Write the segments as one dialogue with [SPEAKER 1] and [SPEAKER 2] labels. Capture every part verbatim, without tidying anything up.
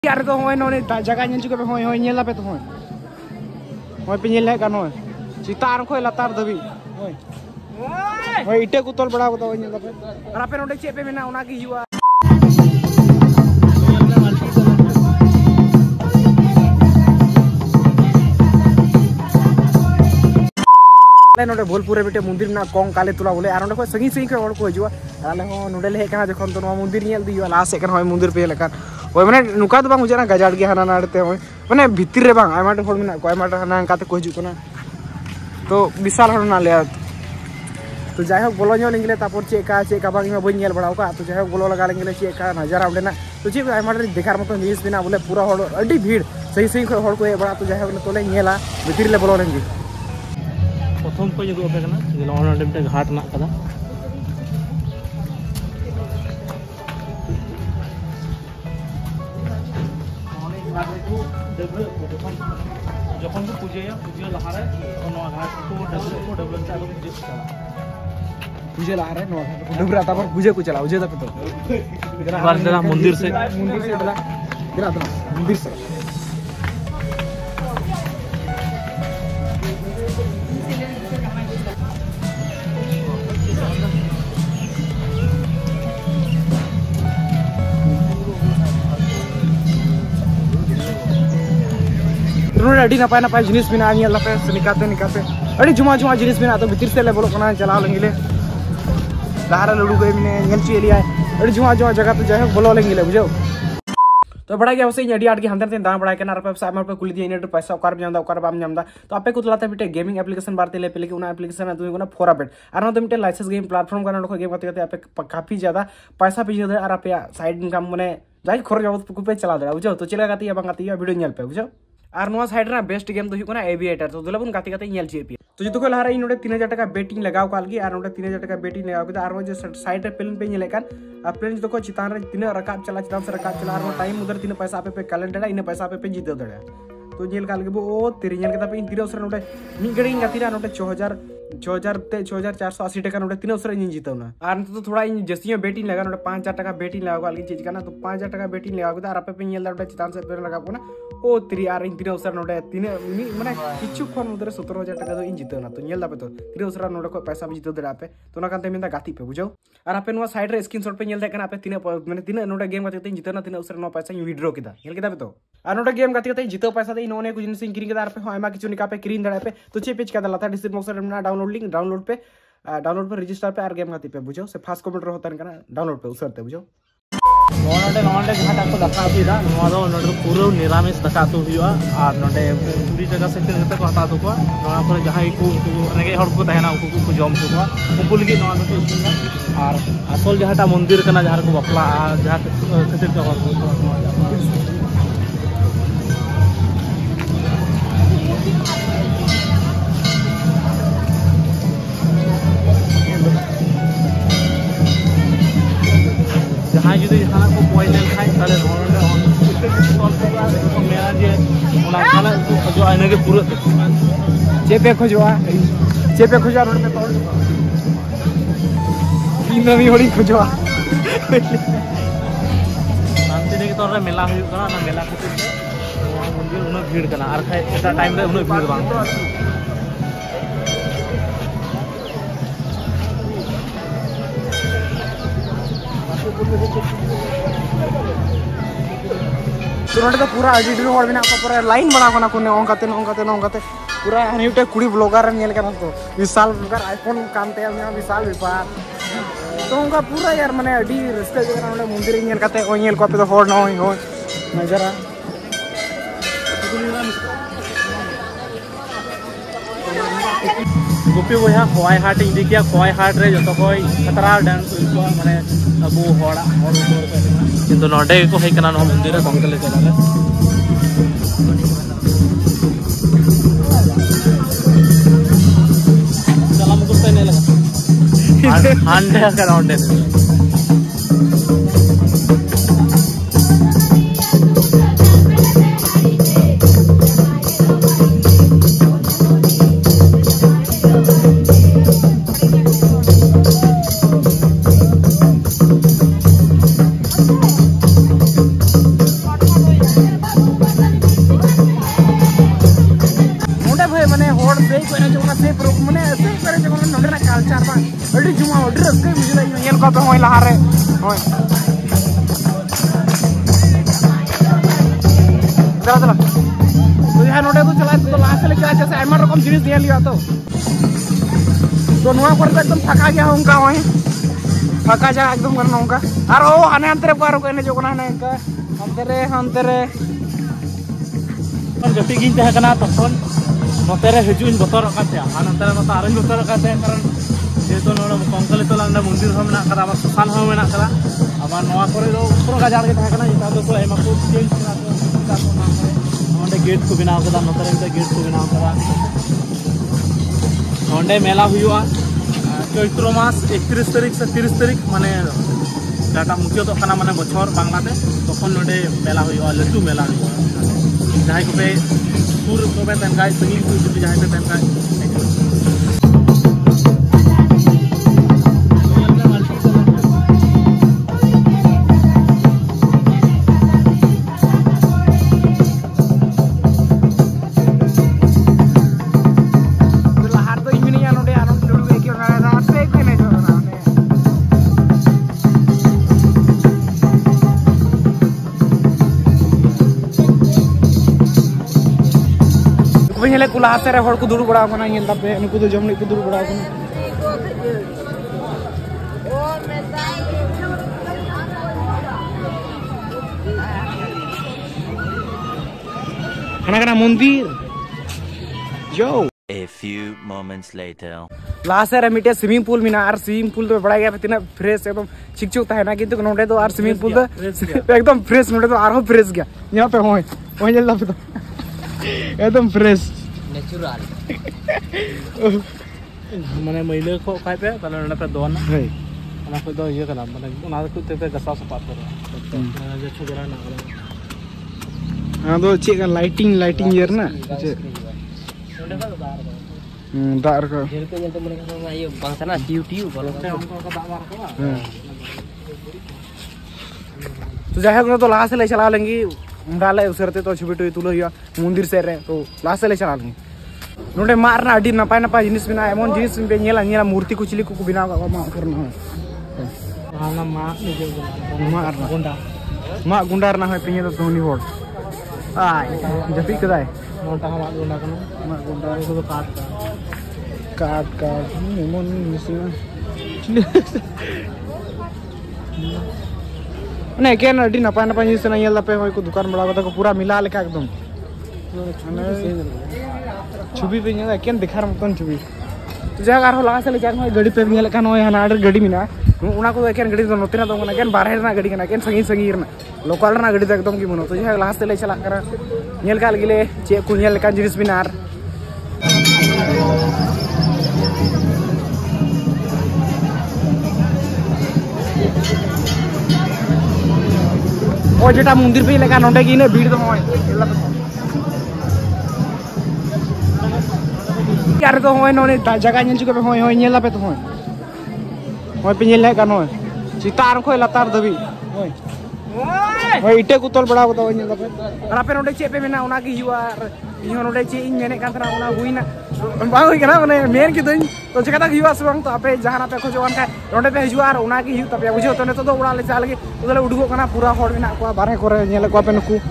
[SPEAKER 1] यार तो होय नोने जगह ñel juga pe hoy hoy ñel पे तो होय होय पे ñel kan hoy चितार खोय लतार दबी होय होय इटे को तोल बड़ा को तो ñel पे और आपे नोडे चे पे मेना उना की हुआ नोडे भोलपुर बेटे मंदिर ना कोंग काले तुला बोले और नोडे को संगी संगी हड़ को हजवा आले हो नोडे ले हेकना जखन तो मंदिर ñel दी लास्ट सेकंड होय मंदिर पे लेकर ओय माने नुका तो बांग उजना गजाड़ के हाना नाड़ते होय माने भितिर रे बांग आयमा हड़ मेना को आयमा हाना काते को हिजु कना तो विशाल हड़ ना ले तो जाय हो बोलो ñol इंगले तापर चेका चेका बांग में बई ñel बड़ाव का तो जाय हो बोलो लगा लेंगे चेका नजारा उडेना तो चे आयमा देखार मत न्यूज़ बिना बोले पूरा हड़ अडी भीड़ सही सही हड़ को बड़ा तो जाय हो तोले ñela भितिर ले बोलो लेंगे
[SPEAKER 2] प्रथम को जो पे कना जे लोन डेमटे घाट ना कदा जखन को पूजा पूजा लहारे नवा घाट को डेवलप को डेवलप चालू पूजा
[SPEAKER 1] पूजा लहारे नवा घाट को डबरा तापर पूजा को चला पूजा तक तो
[SPEAKER 2] बार मंदिर से
[SPEAKER 1] मंदिर से डला गिरा था मंदिर से अड़ी नपाय नपाय जिनिस बिना ñel पे निकाते निकाते अड़ी जुमा जुमा जिनिस बिना तो भितर से ले बोलो कना चला लेंगे लहारा लडू को मिने ñel ची लिया अड़ी जुमा जुमा जगह तो जाय बोलो लेंगे बुझो तो बड़ा गया वैसे अड़ी आड़ के हंदर तेन दाम बड़ा के ना पे साइड में पे कुली दिए नेट पैसा ओकार जामदा ओकार बाम जामदा तो आपे को तलाते बिटे गेमिंग एप्लीकेशन बारते ले पहले कि उना एप्लीकेशन है तुम कोना फोरा बेट और ना तो मिटे लाइसेंस गेम प्लेटफॉर्म का ना गेम करते आपे काफी ज्यादा पैसा पे दे और आपे साइड इनकम माने जाय खर्च जाव पे चला दे बुझो तो चले गाती या बांगाती या वीडियो ñel पे बुझो और नोआ साइड ना बेस्ट गेम तो हुई कोना एविएटर तो दुलबन गाती गाती ñel चेपी तो जो तो लहारा इन नोडे तीन हज़ार टका बेटिंग लगाव काल की और नोडे तीन हज़ार टका बेटिंग लगाव के और जो साइड रे प्लेन पे ñel कान आ प्लेन जो को चितान रे तीन रकाब चला चितान से रकाब चला और टाइम उधर तीन पैसा पे पे कैलेंडर इन पैसा पे पे जीते दड़े तो ñel काल के वो तेरी ñel के पे तीन उसरा नोडे मी गड़ी गाती रा नोडे छह हज़ार छह हज़ार ते छह हज़ार चार सौ अस्सी टका नोडे तीन उसरा इन जीतो ना और तो थोड़ा इन जस्ती बेटिंग लगा नोडे पाँच हज़ार टका बेटिंग लगाव काल की चीज का ना तो पाँच हज़ार टका बेटिंग लगाव के और पे पे ñel नोडे चितान से पे लगाव ना ओ तीन और इन तीन उसरा नोडे तीन माने किछु खन उधर सत्रह हज़ार टका तो इन जीतो ना तो ñel दापे तो तीन उसरा नोडे को पैसा भी जीतो दे पे तो ना कांते मिंदा गाती पे बुझो और आपे नो साइड रे स्क्रीनशॉट पे ñel दे कना आपे तीन माने तीन नोडे गेम गाती ते जीतो ना तीन उसरा नो पैसा इन विड्रॉ किदा ñel किदा पे तो और नोडे गेम गाती ते जीतो पैसा दे इनोने कुछ जिनिस किरी किदा पे आयमा किछु निका पे क्रीन दड़ा पे तो चे पेज का दलाता डिस्क्रिप्शन बॉक्स में डाउनलोड लिंक डाउनलोड पे डाउनलोड पे रजिस्टर पे और गेम गाती पे बुझो से फास्ट कंप्यूटर होता है डाउनलोड पे उसरते बुझो
[SPEAKER 2] नोडे नोडे घाटा को दका दिदा नोडो नोडो पूरा निरामिष दका तो हुआ और नोडे पूरी जगह से करते को हटा दो को नोडा पर जहां को रेगे हड़ को तहना को को जम को उनको लगी नोडो को इसिन और असल जहाटा मंदिर कना जहां को बपला जहां खातिर के हड़ जहां जुदी जहां को पॉइंट खाई ताले नोडे ऑन को मेरा जे ओना खाना जो आने के पूरा
[SPEAKER 1] चेपे खोजवा चेपे खोजा रोड पे तोड़ तीन नवी होड़ी खोजवा
[SPEAKER 2] शांति ने के तोर मेला हुई कना ना मेला को मंदिर उना भीड़ कना और खाए एटा टाइम रे उना भीड़ बांग
[SPEAKER 1] तो नोडे तो पूरा एडिट हड़ बिना पूरा लाइन बना कोना कोने ओंगाते ओंगाते ओंगाते पूरा हनीटे कुड़ी ब्लॉगर ñel करना तो विशाल ब्लॉगर आईफोन कामते हम विशाल व्यापार तो उनका पूरा यार माने अडी रस्ते जगह नोडे मंदिर ñel करते ओ ñel को पे तो हड़ न होय होय नजरा
[SPEAKER 2] गोपी बया खोय हाट इंदी किया खोय हाट रे जतो कोई खतरा डांस को माने अबो होड़ा और किंतु नोडे को हे कना न मंदिर रे बंगले चलाले सलाम को पे ने लगा हांडे का राउंड
[SPEAKER 1] पे होय लहारे होय चला चला तो यहाँ नोटे तो चला तो लास्ट ले चला जैसे एमआर रकम जिनिस दिया लिया तो तो नुआ पर एकदम फका गया उनका वहीं फका जा एकदम करना उनका और ओ आने अंतरे पर को जो कोना ने का अंतरे अंतरे
[SPEAKER 2] जति गिन तह कना तखन नोतेरे हजुन बतर काते आन अंतरे नता आरन बतर काते कारण जेतो नोड कंकले तो लांदा मंदिर हो मेना करा ससान हो मेना करा आबार नवा करे दो पुरो गाजार के तह कना इता दो को एमा को चेंज करा तो इता को नाम है नोंडे गेट को बनाव कदा नोतेरे ते गेट को बनाव करा नोंडे मेला हुआ चैत्र मास एकतीस तारीख से तीस तारीख माने डाटा मुख्य तो खाना माने बछर बांग्लाते तखन नोंडे मेला हुआ लट्टू मेला हुआ जहाँ को पे सुर को पे तनका संगीत को जुटी जहाँ पे तनका
[SPEAKER 1] पहले कुला से हर को दुड़ बड़ा बना ये पे उनको तो जमने को दुड़ बड़ा बना खाना खाना मंदिर जो
[SPEAKER 3] A few moments later
[SPEAKER 1] last रे मिटे स्विमिंग पूल मिना आर स्विमिंग पूल तो बड़ा गया तिना फ्रेश एकदम चिकचुक था ना किंतु नोडे तो आर स्विमिंग पूल तो एकदम फ्रेश नोडे तो आरो फ्रेश गया यहां पे होय होय जल्दा पे तो एकदम फ्रेश
[SPEAKER 2] नेचुरल माने मैले को काय पे तले नडे पे दोन है ना को दो ये कना माने ना को ते गसा सपात कर जे छुगरा ना
[SPEAKER 1] हां दो चे का लाइटिंग लाइटिंग यर ना चे हम्म दार का जेल पे जंत मने का ये बांसना टिउ टिउ बोलो का हमको का दामार को तो जाहे को तो लास्ट ले चला लेंगे डाले उसरते तो छुबी टुई तुलो हुआ मंदिर से रे तो लास्ट ले चला लेंगे नोडे मारना अडी नपाय नपाय जिनिस बिना एमन जिनिस पे नेला नेला मूर्ति को चिली को बिना का मा करना है
[SPEAKER 2] हाना मा निजे
[SPEAKER 1] मारना
[SPEAKER 2] गुंडा
[SPEAKER 1] मा गुंडार ना है पिने तो धोनी होड़ आय जपी कदाय
[SPEAKER 2] मोटा मा गुंडा कनो मा गुंडा को तो काट
[SPEAKER 1] काट काट एमन मिसना ने केन अडी नपाय नपाय जिनिस ना येला पे होय को दुकान बड़ा को पूरा मिला लेका एकदम छुबी पे नेला केन दिखार मतन छुबी तो जगह आरो लगा से ले जान होय गाड़ी पे नेला कान होय हना आडर गाड़ी मिना उना को केन गाड़ी तो नोतेना तो ना केन बाहर ना गाड़ी ना केन संगी संगी ना लोकल ना गाड़ी तो एकदम की मनो तो जगह लगा से ले चला करा नेल काल गिले चे को नेल का जिनिस बिनार ओ जेटा मंदिर पे लेका नोंडे की ने भीड़ तो होय यार तो होय नोने जगह नेल चुके होय होय नेला पे तो होय होय पे नेल का होय चितार खोय लतार दबी होय होय इटे को तोल बड़ा तो नेला पे अरा पे नोंडे चे पे मेना ओना की हुआ इहो नोंडे चे इन मेने कान ओना हुइना बा होय कना माने मेन की दई तो जगह तक हुआ सबंग तो आपे जहां पे खोजवान का नोंडे पे हिजुआ और ओना की हु तबे बुझो तो ने तो उड़ा ले चाल के तो ले उडुगो कना पूरा होड़ मेना को बारे करे नेल को पे नुकु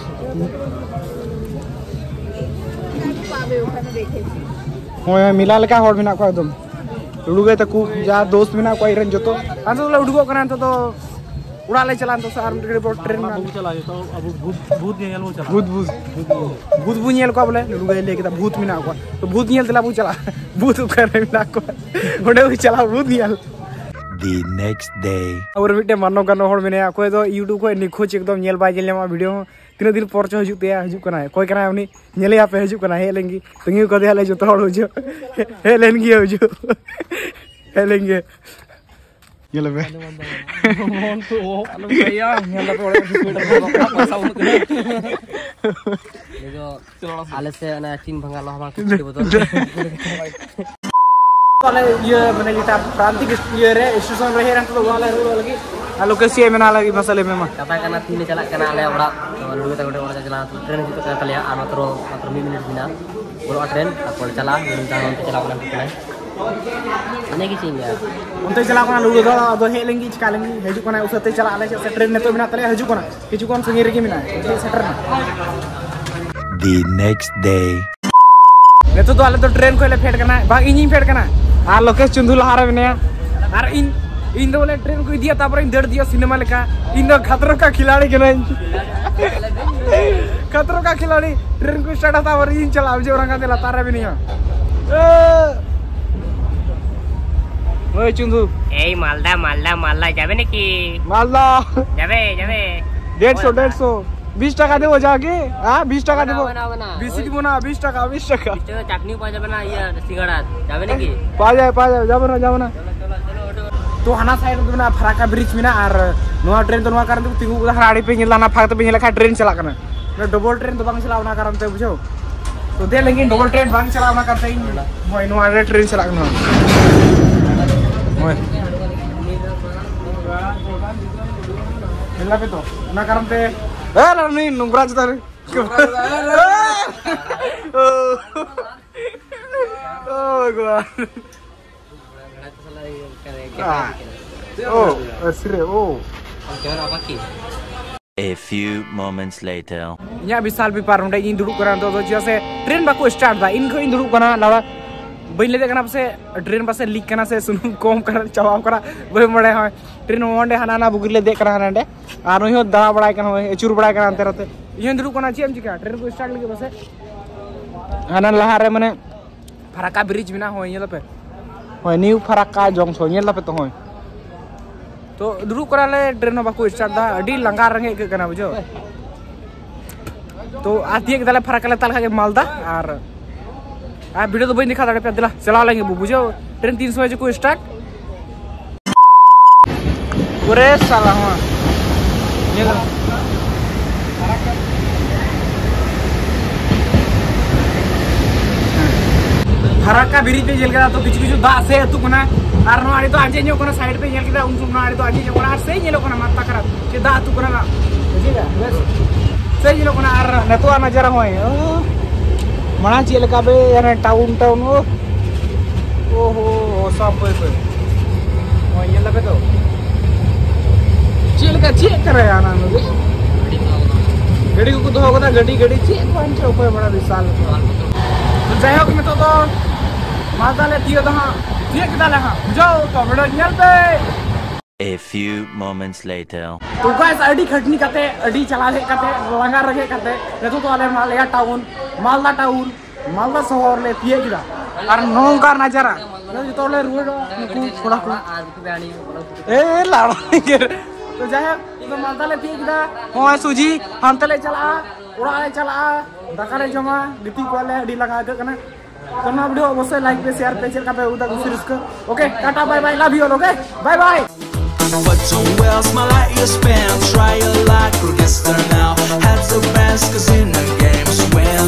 [SPEAKER 1] होय मिला लेका होड़ मेना को एकदम उडुगे तक जा दोस्त मेना को इरन जतो अंत तो उडुगो कना तो उड़ा ले चलान तो सार ट्रेन में
[SPEAKER 2] चला तो अब भूत भूत नेल वो चला
[SPEAKER 1] भूत भूत भूत भूत नेल को बोले उडुगे लेके भूत मेना को तो भूत नेल तला बु चला भूत करे मेना को ओडे भी चला भूत नेल
[SPEAKER 3] The next day
[SPEAKER 1] और मिटे मानो गानो होड़ मेने कोई तो यूट्यूब को निखोच एकदम नेल बाय जेल मा वीडियो तीन दिन पर हजू पे हजू कना कोई कना उनी नेले या पे हजू कना हे लेंगी तंगी को दे ले जो तोड़ हजू हे लेंगी हजू हे लेंगे ये ले
[SPEAKER 2] मोन तो आलू भैया नेला पे ओडे स्पीड पासा उन के जो आले से ना तीन भंगा लो हमार के बदल वाले ये मैंने लिटा प्रांतिक ये रे स्टेशन रहे रन तो वाला रो लगी आलो के सी मेना लगी मसले में मा कथा कना तीन चला कना आले ओड़ा लुगे तक ओड़ा चला ट्रेन जितो का तलिया आ मात्र मात्र मिनट बिना बोलो ट्रेन और चला दिन ता चला वाला
[SPEAKER 4] Ini kisah ya.
[SPEAKER 1] Untuk jalan kena lugu dah, dah hek lagi, cekal lagi, haju kena usah te jalan aja, se train neto mina tali haju kena, haju kena sengiri ke mina, itu setter na.
[SPEAKER 3] The next day.
[SPEAKER 1] Neto tu alat tu train ko le fed kena, bang ini fed kena. Ar lokesh chundu lahara mina, ar in in tu le train ko dia, tapi in der dia cinema leka, in tu khatro ka khiladi kena. Khatro ka khiladi, train ko start था और in चला, अब जो orang kata latar भी नहीं है. Oi Chundu.
[SPEAKER 4] Eh Malda Malda Malda যাবে নাকি?
[SPEAKER 1] Malda.
[SPEAKER 4] যাবে যাবে।
[SPEAKER 1] দেড়শো দেড়শো বিশ টাকা দেবো যাকে হ্যাঁ বিশ টাকা দেবো বিশ দিব না বিশ টাকা বিশ টাকা
[SPEAKER 4] চাটনি পাওয়া যাবে না ইয়া সিঙ্গাড়া যাবে নাকি?
[SPEAKER 1] পাওয়া যায় পাওয়া যায় যাবো না যাবো না তো হানা সাইড তো না ফারাকা ব্রিজ মিনা আর নোয়া ট্রেন তো নোয়া কারণ তিঙ্গু হাড়ি पे nyela na fakta पे nyela ka ट्रेन चला kana ना डबल ट्रेन तो bang चलाव ना कारण ते बुझो तो दे लेकिन डबल ट्रेन bang चलाव ना करते मोय নোয়া रे ट्रेन चला kana मोय मिला पे तो ना कारण ते ए नी नुंगरा जता रे oh god oh asre oh
[SPEAKER 3] A few moments later.
[SPEAKER 1] nya bisal bi par unde in duduk kana to to se train ba ko start da in ko in duduk kana lawa bain lede kana se train ba se leak kana se sunum kom kana chawa kana boi mode hoy train onde hana na bugile de kana hande aro hi da bada kana hoy chur bada kana ante rate in duduk kana chem jika train ko start lagi ba se hana lahare mane faraka bridge bina hoy yela pe hoy new faraka jong so yela pe to hoy तो duduk kora le train ba ko start da adi langa range ke kana bujo तो आती के दले फरक ले तल के मालदा और आ वीडियो तो बई दिखा दड़े पे दिला चला लेंगे बुझो ट्रेन तीन सौ बजे को स्टार्ट पूरे साला हुआ ये फरक का ब्रिज पे जेल गया तो किछु किछु दा से तू कोना आर नो आड़ी तो आजे न्यो कोना साइड पे जेल गया उन सुन आड़ी तो आजे न्यो कोना से ये लो कोना माता करा के दा तू कोना ना बुझेगा बस से ये लो कोना आर नेतो नजर होय mana cil kabe yang tahun tahun oh oh oh sampai pe oh ini lah betul cil ka cil kare anak nu gadi ko to hoga gadi gadi cil pancha upay bada visal to jai ho me to to mata le tiyo da tiyo kita le ha jao to video nyal pe
[SPEAKER 3] A few moments later.
[SPEAKER 1] तो guys अडी खटनी करते अडी चला ले करते लंगा रखे करते नेतो तो आले मालया टाउन मालदा टाउन मालदा शहर ले पिए गिरा और नोंगा नजारा ने तो ले रुडो थोड़ा ए लाड़ा के तो जाए तो मालदा ले पिए गिरा हो सुजी हम तले चला उड़ा ले चला दका ले जमा गिटी को ले अडी लगा के कना तो ना वीडियो अवश्य लाइक पे शेयर पे चल का पे उदा को okay tata bye bye love you all okay bye bye
[SPEAKER 5] But don't well, smile like you spin. Try your luck, we'll get started now. Have the best, cause in the games win.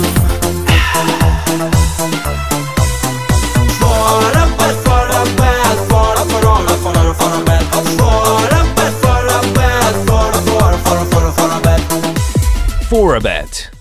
[SPEAKER 5] For a bad, for a bad, for a for a for a for a bad. For a bad, for a bad, for a for a for a for a for a bad.
[SPEAKER 6] For a bet.